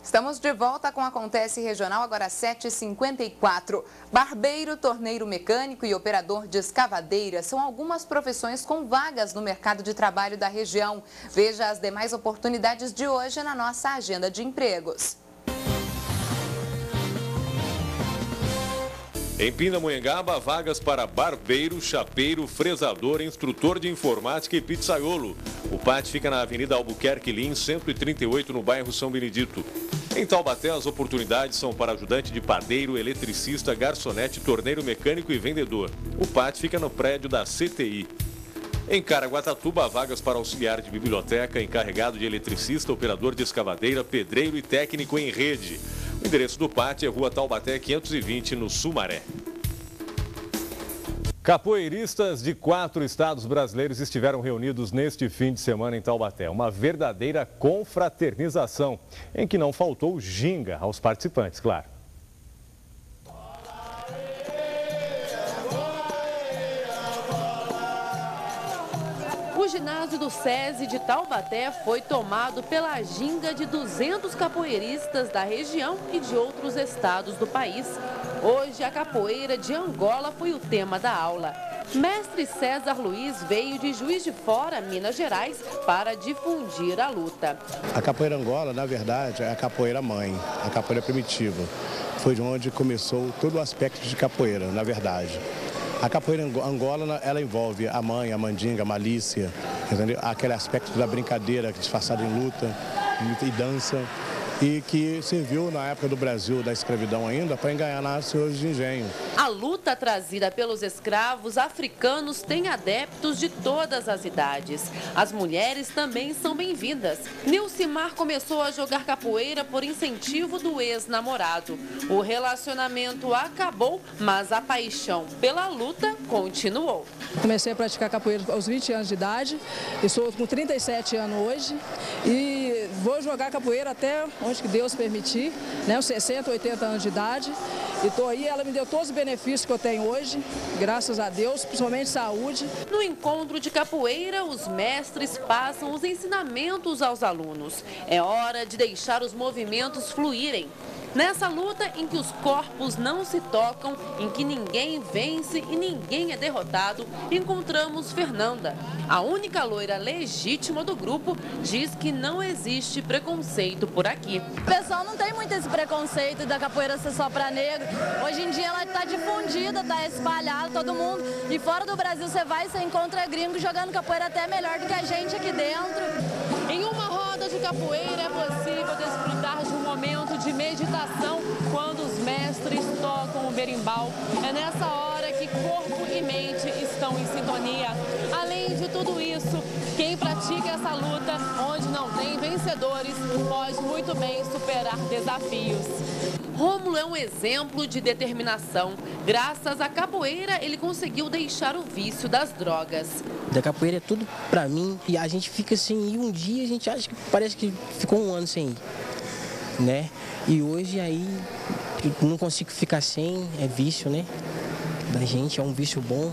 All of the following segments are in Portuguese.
Estamos de volta com Acontece Regional, agora às 7h54. Barbeiro, torneiro mecânico e operador de escavadeira são algumas profissões com vagas no mercado de trabalho da região. Veja as demais oportunidades de hoje na nossa agenda de empregos. Em Pindamonhangaba, vagas para barbeiro, chapeiro, fresador, instrutor de informática e pizzaiolo. O PAT fica na Avenida Albuquerque Lins, 138, no bairro São Benedito. Em Taubaté, as oportunidades são para ajudante de padeiro, eletricista, garçonete, torneiro mecânico e vendedor. O PAT fica no prédio da CTI. Em Caraguatatuba, há vagas para auxiliar de biblioteca, encarregado de eletricista, operador de escavadeira, pedreiro e técnico em rede. O endereço do PAT é Rua Taubaté 520, no Sumaré. Capoeiristas de 4 estados brasileiros estiveram reunidos neste fim de semana em Taubaté. Uma verdadeira confraternização, em que não faltou ginga aos participantes, claro. O ginásio do SESI de Taubaté foi tomado pela ginga de 200 capoeiristas da região e de outros estados do país. Hoje, a capoeira de Angola foi o tema da aula. Mestre César Luiz veio de Juiz de Fora, Minas Gerais, para difundir a luta. A capoeira Angola, na verdade, é a capoeira mãe, a capoeira primitiva. Foi de onde começou todo o aspecto de capoeira, na verdade. A capoeira Angola, ela envolve a mãe, a mandinga, a malícia, entendeu? Aquele aspecto da brincadeira disfarçada em luta e dança, e que serviu na época do Brasil, da escravidão ainda, para enganar senhores de engenho. A luta trazida pelos escravos africanos tem adeptos de todas as idades. As mulheres também são bem-vindas. Nilcimar começou a jogar capoeira por incentivo do ex-namorado. O relacionamento acabou, mas a paixão pela luta continuou. Comecei a praticar capoeira aos 20 anos de idade, estou com 37 anos hoje e vou jogar capoeira até onde que Deus permitir, né, aos 60, 80 anos de idade. E estou aí, ela me deu todos os benefícios que eu tenho hoje, graças a Deus, principalmente saúde. No encontro de capoeira, os mestres passam os ensinamentos aos alunos. É hora de deixar os movimentos fluírem. Nessa luta em que os corpos não se tocam, em que ninguém vence e ninguém é derrotado, encontramos Fernanda. A única loira legítima do grupo diz que não existe preconceito por aqui. O pessoal não tem muito esse preconceito da capoeira ser só para negro. Hoje em dia ela está difundida, está espalhada, todo mundo. E fora do Brasil você vai e você encontra gringo jogando capoeira até melhor do que a gente aqui dentro. Em uma roda de capoeira é possível desfrutar de um momento de meditação quando os mestres tocam o berimbau. É nessa hora que corpo e mente estão em sintonia. Além de tudo isso, quem pratica essa luta, onde não tem vencedores, pode muito bem superar desafios. Rômulo é um exemplo de determinação. Graças à capoeira, ele conseguiu deixar o vício das drogas. Da capoeira é tudo pra mim e a gente fica sem ir um dia, a gente acha que parece que ficou um ano sem ir, né? E hoje aí não consigo ficar sem, é vício, né? Da gente, é um vício bom.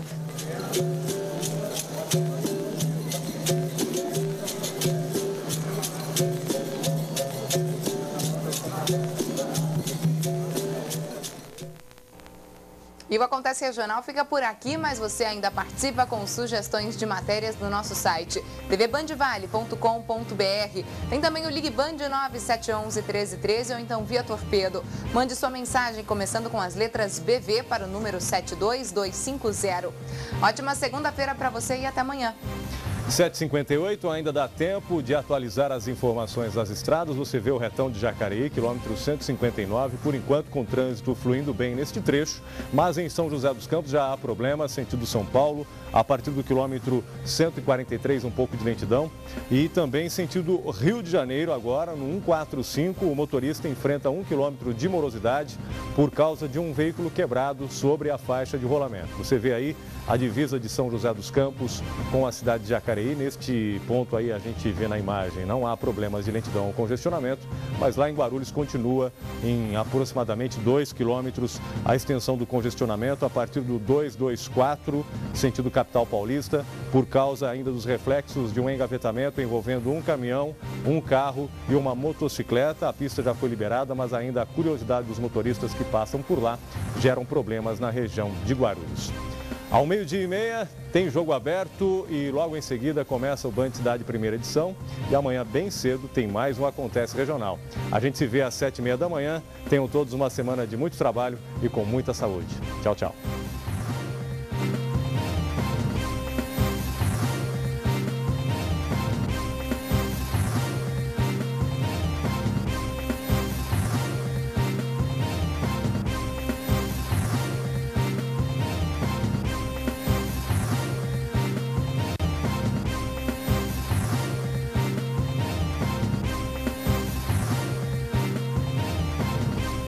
E o Acontece Regional fica por aqui, mas você ainda participa com sugestões de matérias no nosso site tvbandvale.com.br. Tem também o Ligue Band 9711-1313 ou então via Torpedo. Mande sua mensagem começando com as letras BV para o número 72250. Ótima segunda-feira para você e até amanhã. 7h58, ainda dá tempo de atualizar as informações das estradas. Você vê o retão de Jacareí, quilômetro 159, por enquanto com trânsito fluindo bem neste trecho. Mas em São José dos Campos já há problema, sentido São Paulo, a partir do quilômetro 143, um pouco de lentidão. E também sentido Rio de Janeiro, agora no 145, o motorista enfrenta 1 quilômetro de morosidade por causa de um veículo quebrado sobre a faixa de rolamento. Você vê aí a divisa de São José dos Campos com a cidade de Jacareí. Jacareí. Neste ponto aí a gente vê na imagem, não há problemas de lentidão ou congestionamento, mas lá em Guarulhos continua em aproximadamente 2 quilômetros a extensão do congestionamento a partir do 224, sentido capital paulista, por causa ainda dos reflexos de um engavetamento envolvendo um caminhão, um carro e uma motocicleta. A pista já foi liberada, mas ainda a curiosidade dos motoristas que passam por lá geram problemas na região de Guarulhos. Ao 12h30 tem jogo aberto e logo em seguida começa o Band Cidade primeira edição. E amanhã bem cedo tem mais um Acontece Regional. A gente se vê às 7h30 da manhã. Tenham todos uma semana de muito trabalho e com muita saúde. Tchau, tchau.